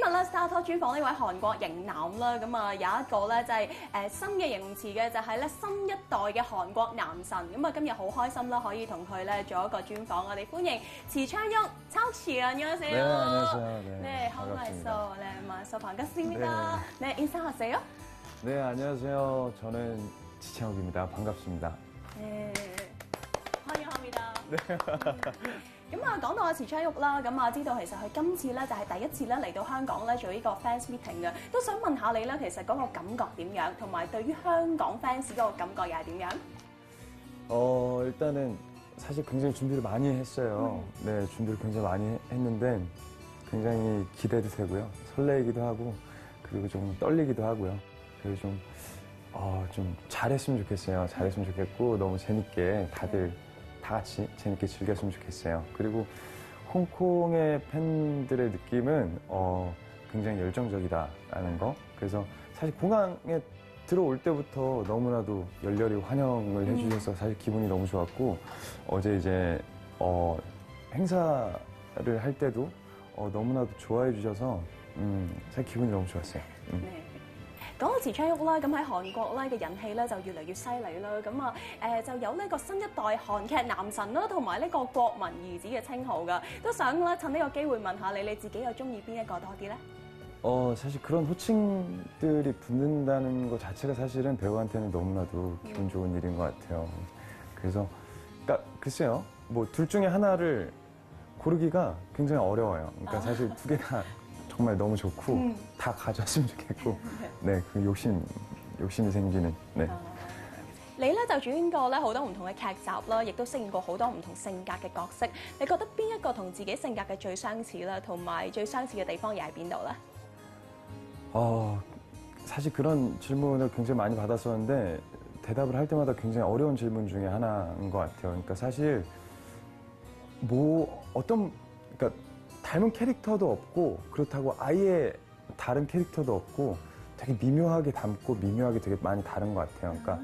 日咧 Star Talk 專訪呢位韓國型男啦，咁啊有一個咧就係新嘅形容詞嘅，就係咧新一代嘅韓國男神。咁啊今日好開心啦，可以同佢咧做一個專訪。我哋歡迎Chang Chang 안녕하세요. 네, 안녕하세요. 네, 한국에서 네, 만나서 반갑습니다. 네, 인사하세요. 네, 안녕하세요. 저는 지창욱입니다. 반갑습니다. 네, 환영합니다. 네. 咁啊，講到阿池昌旭啦，咁啊知道其實佢今次咧就係第一次咧嚟到香港咧做呢個 fans meeting嘅，都想問下你咧，其實嗰個感覺點樣，同埋對於香港 fans 嗰個感覺又係點樣？ 일단은 사실 굉장히 준비를 많이 했어요. 네, 준비를 굉장히 많이 했는데 굉장히 기대도 되고요. 설레이기도 하고 그리고 좀 떨리기도 하고요. 그리고 좀 잘했으면 좋겠어요. 잘했으면 좋겠고 너무 재밌게 다들 다 같이 재밌게 즐겼으면 좋겠어요. 그리고 홍콩의 팬들의 느낌은 굉장히 열정적이다라는 거. 그래서 사실 공항에 들어올 때부터 너무나도 열렬히 환영을 해주셔서 사실 기분이 너무 좋았고 어제 이제 행사를 할 때도 너무나도 좋아해 주셔서 사실 기분이 너무 좋았어요. 네. 講到池昌旭啦，咁喺韓國咧嘅人氣咧就越嚟越犀利啦，咁啊就有呢個新一代韓劇男神啦，同埋呢個國民兒子嘅稱號噶，都想咧趁呢個機會問下你，你自己又中意邊一個多啲咧？ 사실 그런 호칭들이 붙는다는 것 자체가 사실은 배우한테는 너무나도 기분 좋은 일인 것 같아요. 그래서 그러니까 글쎄요, 뭐 둘 중에 하나를 고르기가 굉장히 어려워요. 그러니까 사실 두 개 다 정말 너무 좋고 다 가져왔으면 좋겠고 네, 그 욕심이 생기는 네. 你咧就主演過咧好多唔同嘅劇集啦，亦都飾演過好多唔同性格嘅角色。你覺得邊一個同自己性格嘅最相似啦，同埋最相似嘅地方又喺邊度咧？ 사실 그런 질문을 굉장히 많이 받았었는데 대답을 할 때마다 굉장히 어려운 질문 중에 하나인 것 같아요. 그러니까 사실 그러니까 닮은 캐릭터도 없고 그렇다고 아예 다른 캐릭터도 없고 되게 미묘하게 닮고 미묘하게 되게 많이 다른 것 같아요. 그러니까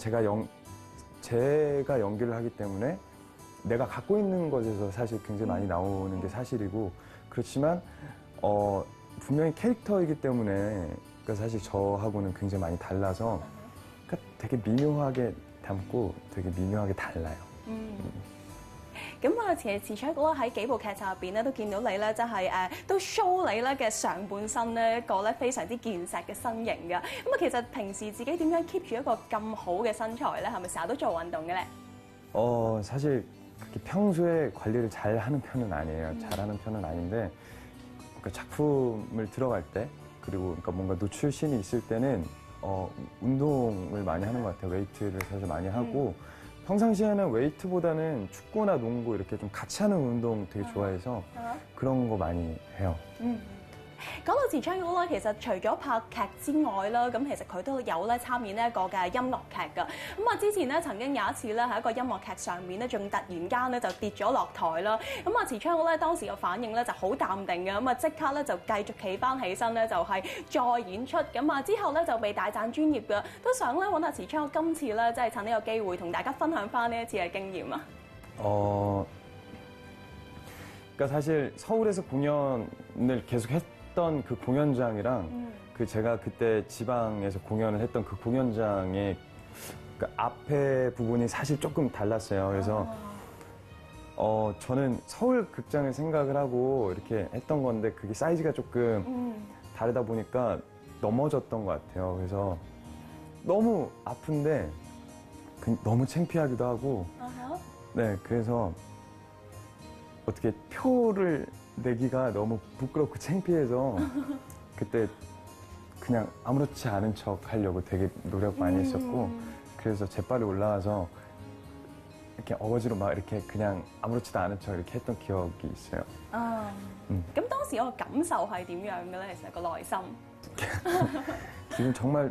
제가 연기를 하기 때문에 내가 갖고 있는 것에서 사실 굉장히 많이 나오는 게 사실이고 그렇지만 분명히 캐릭터이기 때문에 그러니까 사실 저하고는 굉장히 많이 달라서 그러니까 되게 미묘하게 닮고 되게 미묘하게 달라요. 咁啊，其實池昌旭啦喺幾部劇集入邊咧，都見到你咧，即係都 show 你咧嘅上半身咧一個咧非常之健碩嘅身形㗎。咁啊，其實平時自己點樣 keep 住一個咁好嘅身材咧？係咪成日都做運動嘅咧？ 사실 그렇게 평소에 관리를 잘 하는 편은 아니에요. 잘하는 편은 아닌데 그러니까 작품을 들어갈 때 그리고 그러니까 뭔가 노출신이 있을 때는 운동을 많이 하는 것 같아요. 웨이트를 사실 많이 하고 평상시에는 웨이트보다는 축구나 농구 이렇게 좀 같이 하는 운동 되게 좋아해서 그런 거 많이 해요. 講到池昌旭啦，其實除咗拍劇之外啦，咁其實佢都有咧參演呢一個嘅音樂劇㗎。咁啊，之前咧曾經有一次咧喺一個音樂劇上面咧，仲突然間咧就跌咗落台啦。咁啊，池昌旭咧當時嘅反應咧就好淡定嘅，咁啊即刻咧就繼續企翻起身咧，就係再演出。咁啊之後咧就被大讚專業嘅，都想咧揾阿池昌旭今次咧即係趁呢個機會同大家分享翻呢一次嘅經驗啊。 그러니까 사실 서울에서 공연을 계속 했던 그 공연장이랑 그 제가 그때 지방에서 공연을 했던 그 공연장의 그 앞에 부분이 사실 조금 달랐어요. 그래서 저는 서울 극장을 생각을 하고 이렇게 했던 건데 그게 사이즈가 조금 다르다 보니까 넘어졌던 것 같아요. 그래서 너무 아픈데 너무 창피하기도 하고 네, 그래서 어떻게 표를 내기가 너무 부끄럽고 창피해서 그때 그냥 아무렇지 않은 척 하려고 되게 노력 많이 했었고 그래서 재빨리 올라와서 이렇게 어거지로 막 이렇게 그냥 아무렇지도 않은 척 이렇게 했던 기억이 있어요. 咁當時我嘅感受係點樣嘅咧？其實個內心 지금 정말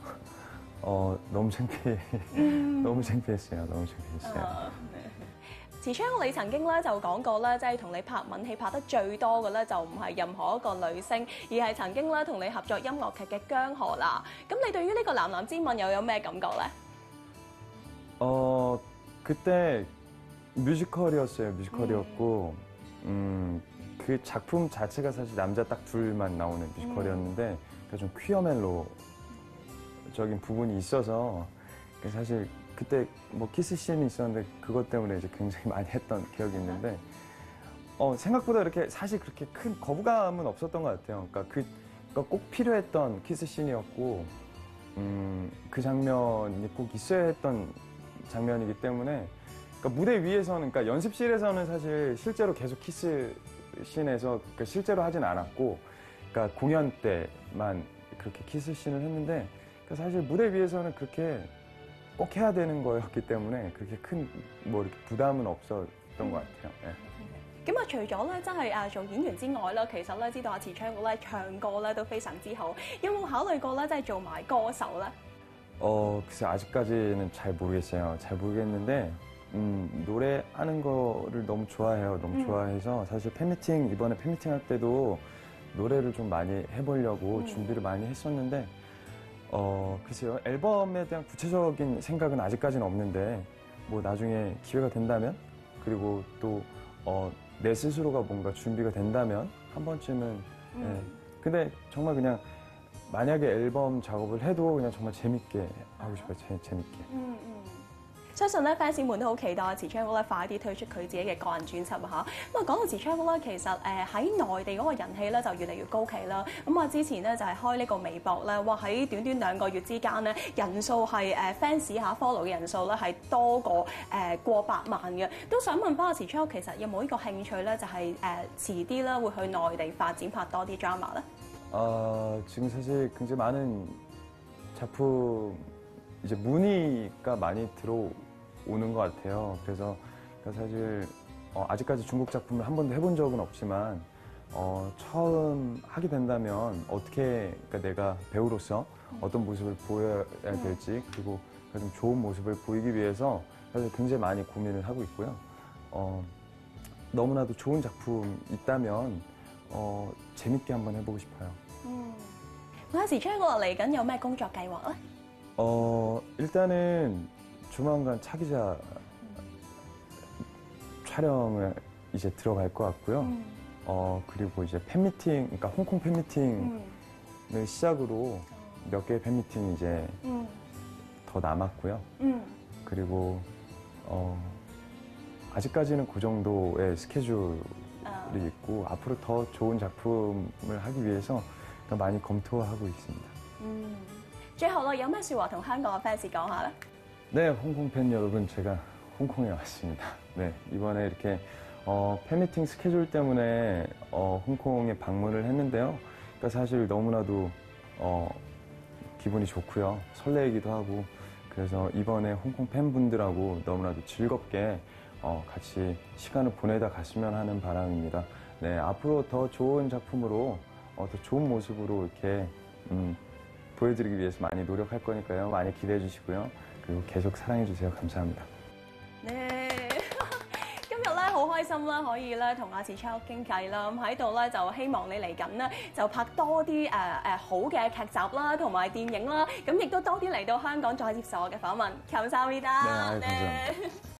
너무 창피해. 너무 창피했어요. 너무 창피했어요. 池昌旭你曾經咧就講過咧，即係同你拍吻戲拍得最多嘅咧，就唔係任何一個女星，而係曾經咧同你合作音樂劇嘅姜河啦。咁你對於呢個男男之吻又有咩感覺咧？ 그때 뮤지컬이었어요. 뮤지컬이었고 그 작품 자체가 사실 남자 딱 둘만 나오는 뮤지컬이었는데 그러니까 좀 퀴어 멜로적인 부분이 있어서 사실 그때 뭐 키스 씬이 있었는데 그것 때문에 이제 굉장히 많이 했던 기억이 있는데 생각보다 이렇게 사실 그렇게 큰 거부감은 없었던 것 같아요. 그러니까 그러니까 꼭 필요했던 키스 씬이었고 그 장면이 꼭 있어야 했던 장면이기 때문에 그러니까 무대 위에서는 그러니까 연습실에서는 사실 실제로 계속 키스 씬에서 그러니까 실제로 하진 않았고 그러니까 공연 때만 그렇게 키스 씬을 했는데 그러니까 사실 무대 위에서는 그렇게 꼭 해야 되는 거였기 때문에 그렇게 큰 뭐 이렇게 부담은 없었던 것 같아요. 네. 咁啊，除咗咧，真係做演員之外啦，其實咧知道阿池昌哥咧唱歌咧都非常之好，有冇考慮過咧，即係做埋歌手咧？ 글쎄 아직까지는 잘 모르겠어요. 잘 모르겠는데 노래하는 거를 너무 좋아해요. 너무 좋아해서 사실 팬미팅 이번에 팬미팅 할 때도 노래를 좀 많이 해보려고 준비를 많이 했었는데 글쎄요 앨범에 대한 구체적인 생각은 아직까지는 없는데 뭐 나중에 기회가 된다면 그리고 또 내 스스로가 뭔가 준비가 된다면 한 번쯤은 예. 근데 정말 그냥 만약에 앨범 작업을 해도 그냥 정말 재밌게 하고 싶어요. 재밌게. 相信咧 fans 們都好期待阿池昌哥咧快啲推出佢自己嘅個人專輯啊嚇！咁啊講到池昌哥咧，其實喺內地嗰個人氣咧就越嚟越高企啦。咁啊之前咧就係開呢個微博咧，哇喺短短2個月之間咧，人數係fans 嚇 follow 嘅人數咧係多過過百萬嘅。都想問翻阿池昌哥，其實有冇呢個興趣咧？就係遲啲咧會去內地發展拍多啲 drama 咧？ 지금 사실 굉장히 많은 작품 이제 문의가 많이 들어오는 것 같아요. 그래서 사실 아직까지 중국 작품을 한 번도 해본 적은 없지만 처음 하게 된다면 어떻게 그러니까 내가 배우로서 어떤 모습을 보여야 될지 그리고 좀 좋은 모습을 보이기 위해서 사실 굉장히 많이 고민을 하고 있고요. 너무나도 좋은 작품 있다면 재밌게 한번 해보고 싶어요. 阿池昌哥嚟緊有咩工作計劃咧？ 일단은 조만간 차기자 촬영을 이제 들어갈 것 같고요. 그리고 이제 팬미팅, 그러니까 홍콩 팬미팅을 시작으로 몇 개의 팬미팅이 이제 더 남았고요. 그리고 아직까지는 그 정도의 스케줄이 있고 앞으로 더 좋은 작품을 하기 위해서 많이 검토하고 있습니다. 最後咧，有咩説話同香港嘅 fans 講下咧？ 네, 홍콩 팬 여러분, 제가 홍콩에 왔습니다. 네, 이번에 이렇게 팬미팅 스케줄 때문에 홍콩에 방문을 했는데요. 그러니까 사실 너무나도 기분이 좋고요, 설레이기도 하고 그래서 이번에 홍콩 팬분들하고 너무나도 즐겁게 같이 시간을 보내다 갔으면 하는 바람입니다. 네, 앞으로 더 좋은 작품으로 더 좋은 모습으로 이렇게 보여드리기 위해서 많이 노력할 거니까요. 많이 기대해 주시고요. 그리고 계속 사랑해 주세요. 감사합니다. 네， 今日咧好開心啦，可以咧同阿池昌傾偈啦。咁喺度咧就希望你嚟緊咧就拍多啲好嘅劇集啦，同埋電影啦。咁亦都多啲嚟到香港再接受我嘅訪問。감사합니다。 네, 감사합니다.